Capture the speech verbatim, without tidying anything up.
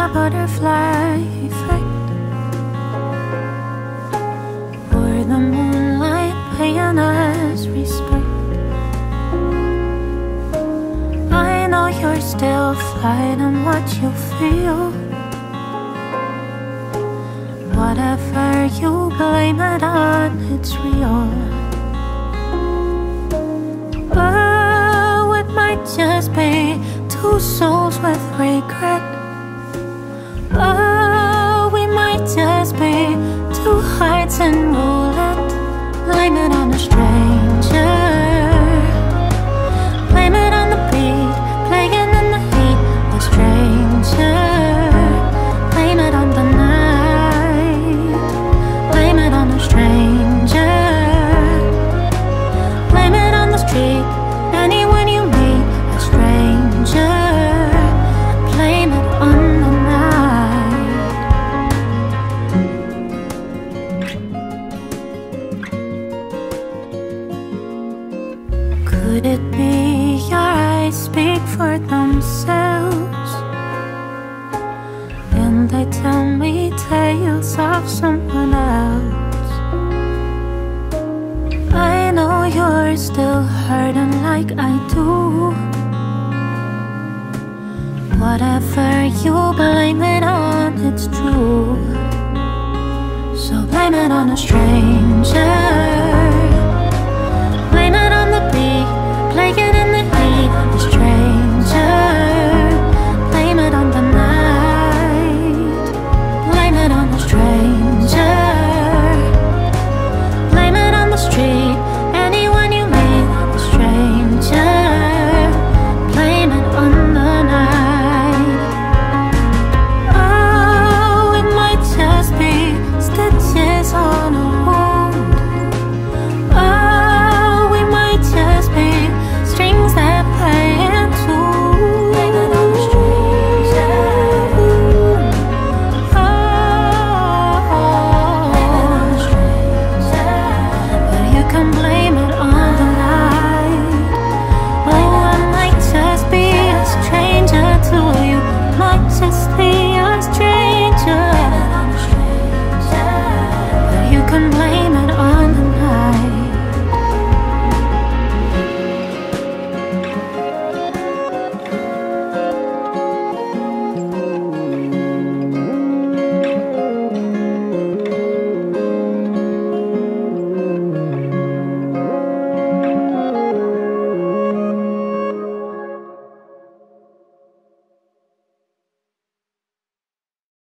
a butterfly effect, or the moonlight paying us respect. I know you're still fighting what you feel. Whatever you blame it on, it's real. But it might just be two souls with regret. Oh, we might just be two hearts in roulette. Blame it on a stranger, blame it on the beat, playing in the heat. A stranger, blame it on the night, blame it on a stranger, blame it on the street, anyone you meet. A stranger, blame it on the night. Could it be your eyes speak for themselves, and they tell me tales of someone else? I know you're still hurting like I do. Whatever you blame it on, it's true. So blame it on a stranger,